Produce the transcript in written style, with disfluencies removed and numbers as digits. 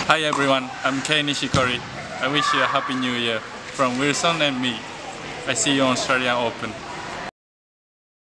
Hi everyone, I'm Kei Nishikori. I wish you a happy new year from Wilson and me. I see you on Australian Open.